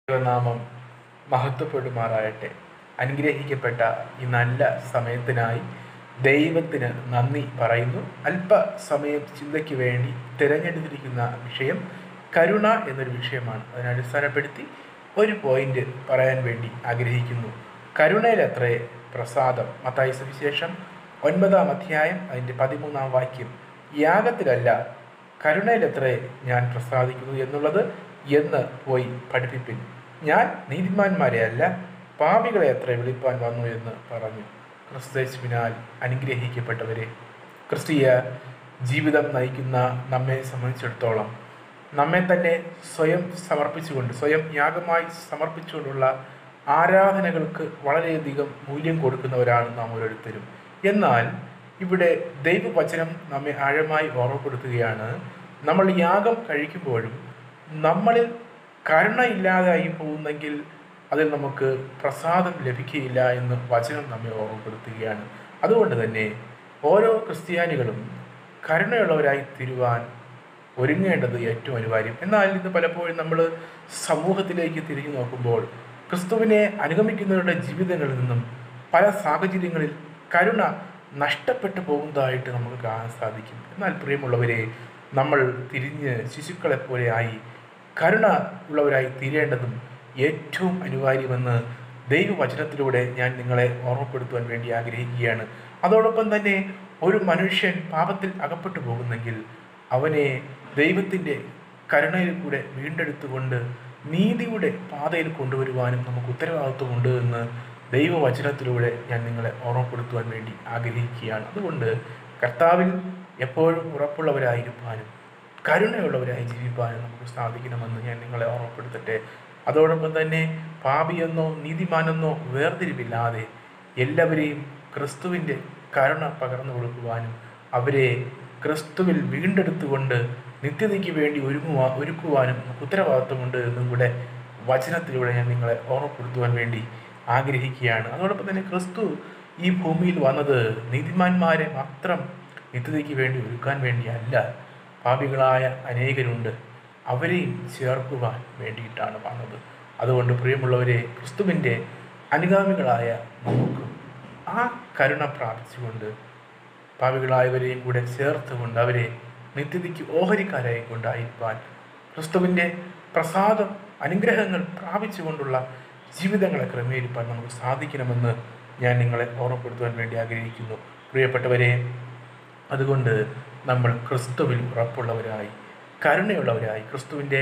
ദൈവനാമം മഹത്വപ്പെടുമാറാകട്ടെ. അനുഗ്രഹിക്കപ്പെട്ട ഈ നല്ല സമയത്തിനായി ദൈവത്തിന് നന്ദി പറയുന്നു. അല്പസമയം ചിന്തയ്ക്ക് വേണ്ടി തിരഞ്ഞെടുത്തിരിക്കുന്ന വിഷയം കരുണ എന്നൊരു വിഷയമാണ്. അതിനടിസ്ഥാനപ്പെടുത്തി ഒരു പോയിന്റ് പറയാൻ വേണ്ടി ആഗ്രഹിക്കുന്നു. കരുണയിലത്രേ പ്രസാദം. മത്തായി സുവിശേഷം 9-ാം അധ്യായം അതിൻ്റെ 13-ാം വാക്യം. യാഗത്തിലല്ല കരുണയിലത്രേ ഞാൻ പ്രസാദിക്കുന്നു എന്നുള്ളത് എന്ന് പോയി പഠിപ്പിപ്പിൻ. ഞാൻ നീതിമാന്മാരെ അല്ല പാപികളെ അത്ര വിളിപ്പാൻ വന്നു എന്ന് പറഞ്ഞു. ക്രിസ്തുയേശുവിനാൽ അനുഗ്രഹിക്കപ്പെട്ടവരെ, ക്രിസ്തീയ ജീവിതം നയിക്കുന്ന നമ്മെ സംബന്ധിച്ചിടത്തോളം നമ്മെ തന്നെ സ്വയം സമർപ്പിച്ചുകൊണ്ട്, സ്വയം യാഗമായി സമർപ്പിച്ചുകൊണ്ടുള്ള ആരാധനകൾക്ക് വളരെയധികം മൂല്യം കൊടുക്കുന്നവരാണ് നാം ഓരോരുത്തരും. എന്നാൽ ഇവിടെ ദൈവവചനം നമ്മെ ആഴമായി ഓർമ്മപ്പെടുത്തുകയാണ്, നമ്മൾ യാഗം കഴിക്കുമ്പോഴും നമ്മളിൽ കരുണ ഇല്ലാതായി പോകുന്നെങ്കിൽ അതിൽ നമുക്ക് പ്രസാദം ലഭിക്കുകയില്ല എന്ന് വചനം നമ്മെ ഓർമ്മപ്പെടുത്തുകയാണ്. അതുകൊണ്ട് തന്നെ ഓരോ ക്രിസ്ത്യാനികളും കരുണയുള്ളവരായി തീരുവാൻ ഒരുങ്ങേണ്ടത് ഏറ്റവും അനിവാര്യം. എന്നാൽ ഇന്ന് പലപ്പോഴും നമ്മൾ സമൂഹത്തിലേക്ക് തിരിഞ്ഞു നോക്കുമ്പോൾ ക്രിസ്തുവിനെ അനുഗമിക്കുന്നവരുടെ ജീവിതങ്ങളിൽ നിന്നും പല സാഹചര്യങ്ങളിൽ കരുണ നഷ്ടപ്പെട്ടു പോകുന്നതായിട്ട് നമുക്ക് കാണാൻ സാധിക്കും. എന്നാൽ പ്രിയമുള്ളവരെ, നമ്മൾ തിരിഞ്ഞ് ശിശുക്കളെപ്പോലെ ആയി കരുണ ഉള്ളവരായി തീരേണ്ടതും ഏറ്റവും അനിവാര്യമെന്ന് ദൈവവചനത്തിലൂടെ ഞാൻ നിങ്ങളെ ഓർമ്മപ്പെടുത്തുവാൻ വേണ്ടി ആഗ്രഹിക്കുകയാണ്. അതോടൊപ്പം തന്നെ ഒരു മനുഷ്യൻ പാപത്തിൽ അകപ്പെട്ടു പോകുന്നെങ്കിൽ അവനെ ദൈവത്തിൻ്റെ കരുണയിൽ കൂടെ വീണ്ടെടുത്തുകൊണ്ട് നീതിയുടെ പാതയിൽ കൊണ്ടുവരുവാനും നമുക്ക് ഉത്തരവാദിത്വമുണ്ട് എന്ന് ദൈവവചനത്തിലൂടെ ഞാൻ നിങ്ങളെ ഓർമ്മപ്പെടുത്തുവാൻ വേണ്ടി ആഗ്രഹിക്കുകയാണ്. അതുകൊണ്ട് കർത്താവിൽ എപ്പോഴും ഉറപ്പുള്ളവരായിരിക്കാനും കരുണയുള്ളവരായി ജീവിക്കാനും നമുക്ക് സാധിക്കണമെന്ന് ഞാൻ നിങ്ങളെ ഓർമ്മപ്പെടുത്തട്ടെ. അതോടൊപ്പം തന്നെ പാപിയെന്നോ നീതിമാനെന്നോ വേർതിരിവില്ലാതെ എല്ലാവരെയും ക്രിസ്തുവിൻ്റെ കരുണ പകർന്നു കൊടുക്കുവാനും അവരെ ക്രിസ്തുവിൽ വീണ്ടെടുത്തുകൊണ്ട് നിത്യതയ്ക്ക് വേണ്ടി ഒരുക്കുവാനും നമുക്ക് ഉത്തരവാദിത്വമുണ്ട് എന്നും കൂടെ വചനത്തിലൂടെ ഞാൻ നിങ്ങളെ ഓർമ്മപ്പെടുത്തുവാൻ വേണ്ടി ആഗ്രഹിക്കുകയാണ്. അതോടൊപ്പം തന്നെ ക്രിസ്തു ഈ ഭൂമിയിൽ വന്നത് നീതിമാന്മാരെ മാത്രം നിത്യതയ്ക്ക് വേണ്ടി ഒരുക്കാൻ വേണ്ടിയല്ല, പാപികളായ അനേകരുണ്ട്, അവരെയും ചേർക്കുവാൻ വേണ്ടിയിട്ടാണ് വന്നത്. അതുകൊണ്ട് പ്രിയമുള്ളവരെ, ക്രിസ്തുവിൻ്റെ അനുഗാമികളായ നമുക്ക് ആ കരുണ പ്രാപിച്ചുകൊണ്ട് പാപികളായവരെയും കൂടെ ചേർത്തുകൊണ്ട് അവരെ നിത്യതയ്ക്ക് ഓഹരിക്കാരായി കൊണ്ടായിരിക്കാൻ ക്രിസ്തുവിൻ്റെ പ്രസാദം അനുഗ്രഹങ്ങൾ പ്രാപിച്ചുകൊണ്ടുള്ള ജീവിതങ്ങളെ ക്രമീകരിക്കാൻ നമുക്ക് സാധിക്കണമെന്ന് ഞാൻ നിങ്ങളെ ഓർമ്മപ്പെടുത്തുവാൻ വേണ്ടി ആഗ്രഹിക്കുന്നു. പ്രിയപ്പെട്ടവരെ, അതുകൊണ്ട് നമ്മൾ ക്രിസ്തുവിൽ ഉറപ്പുള്ളവരായി കരുണയുള്ളവരായി ക്രിസ്തുവിൻ്റെ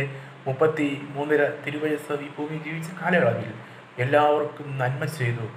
33 തിരുവയസ്സ് ഈ ഭൂമി ജീവിച്ച കാലയളവിൽ എല്ലാവർക്കും നന്മ ചെയ്തു,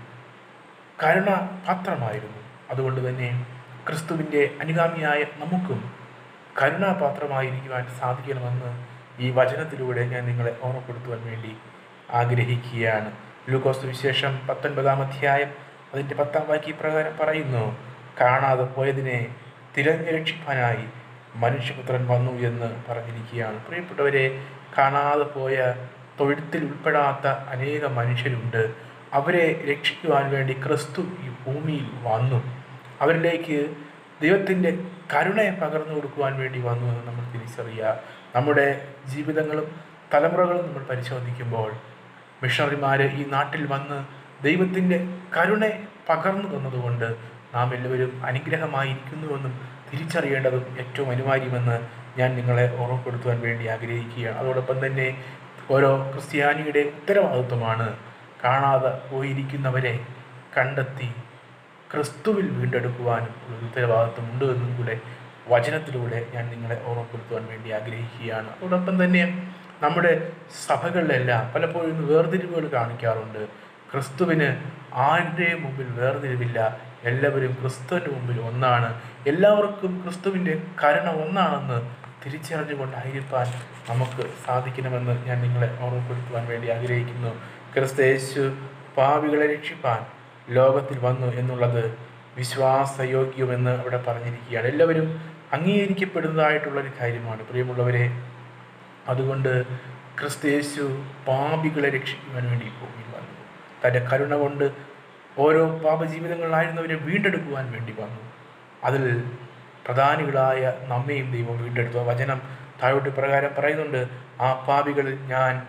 കരുണ പാത്രമായിരുന്നു. അതുകൊണ്ട് തന്നെ ക്രിസ്തുവിൻ്റെ അനുഗാമിയായ നമുക്കും കരുണാപാത്രമായിരിക്കുവാൻ സാധിക്കണമെന്ന് ഈ വചനത്തിലൂടെ ഞാൻ നിങ്ങളെ ഓർമ്മപ്പെടുത്തുവാൻ വേണ്ടി ആഗ്രഹിക്കുകയാണ്. ലൂക്കോസ് സുവിശേഷം 19-ാം അധ്യായം അതിൻ്റെ 10-ാം വാക്യം പ്രകാരം പറയുന്നു, കാണാതെ പോയതിനെ തിരഞ്ഞു രക്ഷിപ്പാനായി മനുഷ്യപുത്രൻ വന്നു എന്ന് പറഞ്ഞിരിക്കുകയാണ്. പ്രിയപ്പെട്ടവരെ, കാണാതെ പോയ തൊഴുത്തിൽ ഉൾപ്പെടാത്ത അനേക മനുഷ്യരുണ്ട്. അവരെ രക്ഷിക്കുവാൻ വേണ്ടി ക്രിസ്തു ഈ ഭൂമിയിൽ വന്നു. അവരിലേക്ക് ദൈവത്തിൻ്റെ കരുണയെ പകർന്നു കൊടുക്കുവാൻ വേണ്ടി വന്നു എന്ന് നമ്മൾ തിരിച്ചറിയുക. നമ്മുടെ ജീവിതങ്ങളും തലമുറകളും നമ്മൾ പരിശോധിക്കുമ്പോൾ മിഷണറിമാർ ഈ നാട്ടിൽ വന്ന് ദൈവത്തിൻ്റെ കരുണയെ പകർന്നു തന്നതുകൊണ്ട് നാം എല്ലാവരും അനുഗ്രഹമായിരിക്കുന്നുവെന്നും തിരിച്ചറിയേണ്ടതും ഏറ്റവും അനിവാര്യമെന്ന് ഞാൻ നിങ്ങളെ ഓർമ്മപ്പെടുത്തുവാൻ വേണ്ടി ആഗ്രഹിക്കുകയാണ്. അതോടൊപ്പം തന്നെ ഓരോ ക്രിസ്ത്യാനിയുടെ ഉത്തരവാദിത്വമാണ് കാണാതെ പോയിരിക്കുന്നവരെ കണ്ടെത്തി ക്രിസ്തുവിൽ വീണ്ടെടുക്കുവാനും ഒരു ഉത്തരവാദിത്വമുണ്ട് എന്നും കൂടെ വചനത്തിലൂടെ ഞാൻ നിങ്ങളെ ഓർമ്മപ്പെടുത്തുവാൻ വേണ്ടി ആഗ്രഹിക്കുകയാണ്. അതോടൊപ്പം തന്നെ നമ്മുടെ സഭകളിലെല്ലാം പലപ്പോഴും വേർതിരിവുകൾ കാണിക്കാറുണ്ട്. ക്രിസ്തുവിന് ആരുടെയും മുമ്പിൽ വേർതിരിവില്ല, എല്ലാവരും ക്രിസ്തുവിൻ്റെ മുമ്പിൽ ഒന്നാണ്, എല്ലാവർക്കും ക്രിസ്തുവിൻ്റെ കരുണ ഒന്നാണെന്ന് തിരിച്ചറിഞ്ഞുകൊണ്ടായിരിക്കാൻ നമുക്ക് സാധിക്കണമെന്ന് ഞാൻ നിങ്ങളെ ഓർമ്മപ്പെടുത്തുവാൻ വേണ്ടി ആഗ്രഹിക്കുന്നു. ക്രിസ്തുയേശു പാപികളെ രക്ഷിപ്പാൻ ലോകത്തിൽ വന്നു എന്നുള്ളത് വിശ്വാസയോഗ്യമെന്ന് അവിടെ പറഞ്ഞിരിക്കുകയാണ്. എല്ലാവരും അംഗീകരിക്കപ്പെടുന്നതായിട്ടുള്ളൊരു കാര്യമാണ് പ്രിയമുള്ളവരെ. അതുകൊണ്ട് ക്രിസ്തുയേശു പാപികളെ രക്ഷിക്കുവാൻ വേണ്ടി ഭൂമിയിൽ വന്നു. തൻ്റെ കരുണ കൊണ്ട് ഓരോ പാപജീവിതങ്ങളിലായിരുന്നവരെ വീണ്ടെടുക്കുവാൻ വേണ്ടി വന്നു. അതിൽ പ്രധാനികളായ നമ്മയും ദൈവം വീണ്ടെടുത്തു. വചനം താഴോട്ട് പ്രകാരം പറയുന്നുണ്ട്, ആ പാപികളിൽ ഞാൻ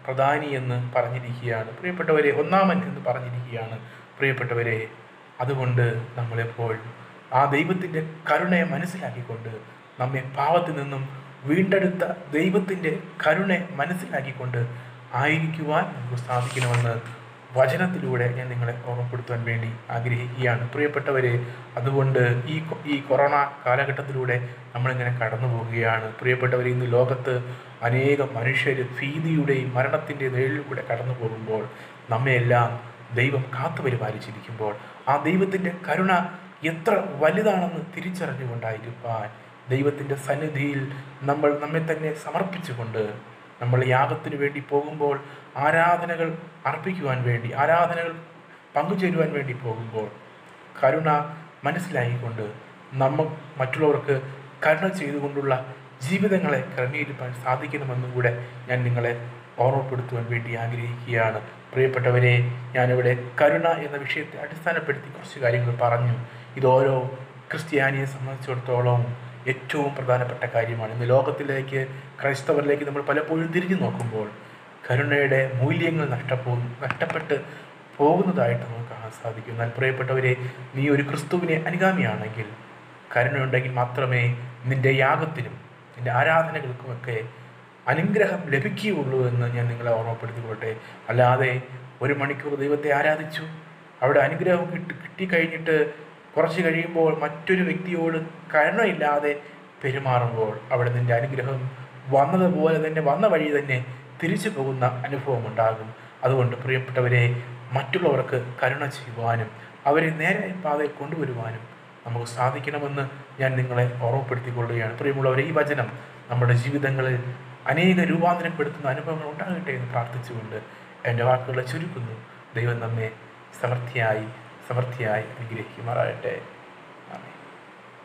പ്രധാനി എന്ന് പറഞ്ഞിരിക്കുകയാണ് പ്രിയപ്പെട്ടവരെ, ഒന്നാമൻ എന്ന് പറഞ്ഞിരിക്കുകയാണ് പ്രിയപ്പെട്ടവരെ. അതുകൊണ്ട് നമ്മളെപ്പോൾ ആ ദൈവത്തിൻ്റെ കരുണയെ മനസ്സിലാക്കിക്കൊണ്ട്, നമ്മെ പാപത്തിൽ നിന്നും വീണ്ടെടുത്ത ദൈവത്തിൻ്റെ കരുണയെ മനസ്സിലാക്കിക്കൊണ്ട് ആയിരിക്കുവാൻ നമുക്ക് സാധിക്കണമെന്ന് വചനത്തിലൂടെ ഞാൻ നിങ്ങളെ ഓർമ്മപ്പെടുത്താൻ വേണ്ടി ആഗ്രഹിക്കുകയാണ് പ്രിയപ്പെട്ടവരെ. അതുകൊണ്ട് ഈ കൊറോണ കാലഘട്ടത്തിലൂടെ നമ്മളിങ്ങനെ കടന്നു പോവുകയാണ് പ്രിയപ്പെട്ടവരെ. ഇന്ന് ലോകത്ത് അനേകം മനുഷ്യർ ഭീതിയുടെയും മരണത്തിൻ്റെ നിഴലിലൂടെ കടന്നു പോകുമ്പോൾ, നമ്മയെല്ലാം ദൈവം കാത്തു പരിപാലിച്ചിരിക്കുമ്പോൾ, ആ ദൈവത്തിൻ്റെ കരുണ എത്ര വലുതാണെന്ന് തിരിച്ചറിഞ്ഞുകൊണ്ടായിരിക്കാൻ ദൈവത്തിൻ്റെ സന്നിധിയിൽ നമ്മെ തന്നെ സമർപ്പിച്ചുകൊണ്ട്, നമ്മൾ യാഗത്തിന് വേണ്ടി പോകുമ്പോൾ, ആരാധനകൾ അർപ്പിക്കുവാൻ വേണ്ടി, ആരാധനകൾ പങ്കുചേരുവാൻ വേണ്ടി പോകുമ്പോൾ കരുണ മനസ്സിലാക്കിക്കൊണ്ട് മറ്റുള്ളവർക്ക് കരുണ ചെയ്തുകൊണ്ടുള്ള ജീവിതങ്ങളെ ക്രമീകരിക്കാൻ സാധിക്കണമെന്നും കൂടെ ഞാൻ നിങ്ങളെ ഓർമ്മപ്പെടുത്തുവാൻ വേണ്ടി ആഗ്രഹിക്കുകയാണ് പ്രിയപ്പെട്ടവരെ. ഞാനിവിടെ കരുണ എന്ന വിഷയത്തെ അടിസ്ഥാനപ്പെടുത്തി കുറച്ച് കാര്യങ്ങൾ പറഞ്ഞു. ഇതോരോ ക്രിസ്ത്യാനിയെ സംബന്ധിച്ചിടത്തോളം ഏറ്റവും പ്രധാനപ്പെട്ട കാര്യമാണ്. ഇന്ന് ലോകത്തിലേക്ക്, ക്രൈസ്തവരിലേക്ക് നമ്മൾ പലപ്പോഴും തിരിഞ്ഞു നോക്കുമ്പോൾ കരുണയുടെ മൂല്യങ്ങൾ നഷ്ടപ്പെട്ട് പോകുന്നതായിട്ട് നമുക്ക് കാണാൻ സാധിക്കും. എന്നാൽ പ്രിയപ്പെട്ടവരെ, നീ ഒരു ക്രിസ്തുവിനെ അനുഗാമിയാണെങ്കിൽ, കരുണയുണ്ടെങ്കിൽ മാത്രമേ നിൻ്റെ യാഗത്തിനും നിൻ്റെ ആരാധനകൾക്കുമൊക്കെ അനുഗ്രഹം ലഭിക്കുകയുള്ളൂ എന്ന് ഞാൻ നിങ്ങളെ ഓർമ്മപ്പെടുത്തിക്കൊള്ളട്ടെ. അല്ലാതെ 1 മണിക്കൂർ ദൈവത്തെ ആരാധിച്ചു, അവിടെ അനുഗ്രഹം കിട്ടിക്കഴിഞ്ഞിട്ട് കുറച്ച് കഴിയുമ്പോൾ മറ്റൊരു വ്യക്തിയോട് കരുണയില്ലാതെ പെരുമാറുമ്പോൾ അവിടെ നിൻ്റെ അനുഗ്രഹം വന്നതുപോലെ തന്നെ, വന്ന വഴി തന്നെ തിരിച്ചു പോകുന്ന അനുഭവം ഉണ്ടാകും. അതുകൊണ്ട് പ്രിയപ്പെട്ടവരെ, മറ്റുള്ളവർക്ക് കരുണ ചെയ്യുവാനും അവരെ നേരായ പാതയിൽ കൊണ്ടുവരുവാനും നമുക്ക് സാധിക്കണമെന്ന് ഞാൻ നിങ്ങളെ ഓർമ്മപ്പെടുത്തിക്കൊള്ളുകയാണ് പ്രിയമുള്ളവരെ. ഈ വചനം നമ്മുടെ ജീവിതങ്ങളിൽ അനേക രൂപാന്തരപ്പെടുത്തുന്ന അനുഭവങ്ങൾ ഉണ്ടാകട്ടെ എന്ന് പ്രാർത്ഥിച്ചുകൊണ്ട് എൻ്റെ വാക്കുകളെ ചുരുക്കുന്നു. ദൈവം നമ്മെ സമൃദ്ധിയായി അനുഗ്രഹിക്കുമാറാകട്ടെ. ആമേൻ.